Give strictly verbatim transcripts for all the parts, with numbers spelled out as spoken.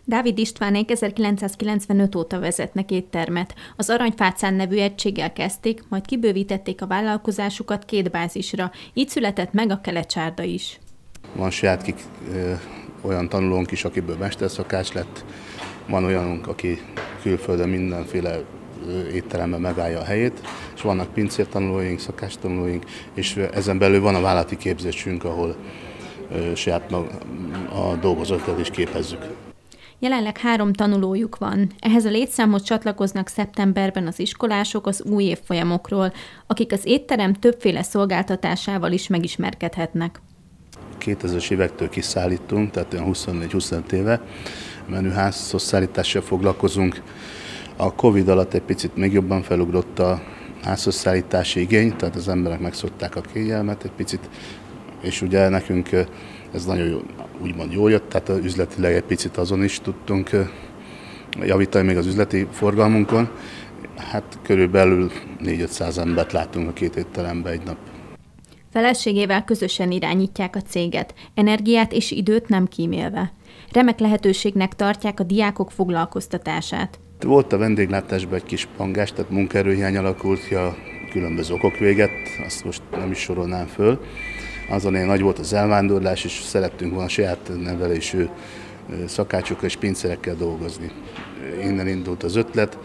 Dávid Istvánék ezerkilencszázkilencvenöt óta vezetnek éttermet. Az Aranyfácán nevű egységgel kezdték, majd kibővítették a vállalkozásukat két bázisra. Így született meg a Kelecsárda is. Van saját kik, ö, olyan tanulónk is, akiből mesterszakács lett. Van olyanunk, aki külföldön mindenféle étteremben megállja a helyét, és vannak pincértanulóink, szakácstanulóink, és ezen belül van a vállalati képzésünk, ahol ö, saját a dolgozókat is képezzük. Jelenleg három tanulójuk van. Ehhez a létszámhoz csatlakoznak szeptemberben az iskolások az új évfolyamokról, akik az étterem többféle szolgáltatásával is megismerkedhetnek. kétezres évektől kiszállítunk, tehát olyan huszonnégy-huszonöt éve menüházhoz szállítással foglalkozunk. A Covid alatt egy picit még jobban felugrott a házhoz szállítási igény, tehát az emberek megszokták a kényelmet egy picit, és ugye nekünk ez nagyon jó, úgymond jól jött, tehát üzletileg egy picit azon is tudtunk javítani még az üzleti forgalmunkon. Hát körülbelül négy-ötszáz embert látunk a két étteremben egy nap. Feleségével közösen irányítják a céget, energiát és időt nem kímélve. Remek lehetőségnek tartják a diákok foglalkoztatását. Volt a vendéglátásban egy kis pangás, tehát munkaerőhiány alakult ki, a különböző okok véget, azt most nem is sorolnám föl. Azon nagy volt az elvándorlás, és szerettünk volna saját nevelésű szakácsokkal és pincérekkel dolgozni. Innen indult az ötlet,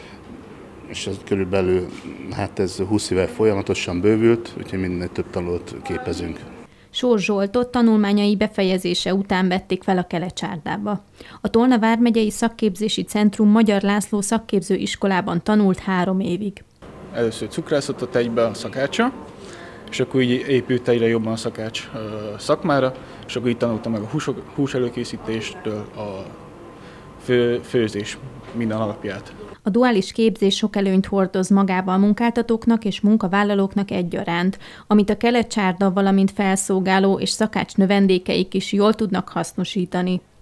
és ez körülbelül, hát ez húsz éve folyamatosan bővült, úgyhogy minél több tanulót képezünk. Sós Zsoltot tanulmányai befejezése után vették fel a Kelecsárdába. A Tolna vármegyei Szakképzési Centrum Magyar László szakképző iskolában tanult három évig. Először cukrászatot egybe a szakácsa, és akkor így épült egyre jobban a szakács szakmára, és akkor így tanultam meg a húsok, hús előkészítéstől a fő, főzés minden alapját. A duális képzés sok előnyt hordoz magába a munkáltatóknak és munkavállalóknak egyaránt, amit a Kelecsárda, valamint felszolgáló és szakács növendékeik is jól tudnak hasznosítani.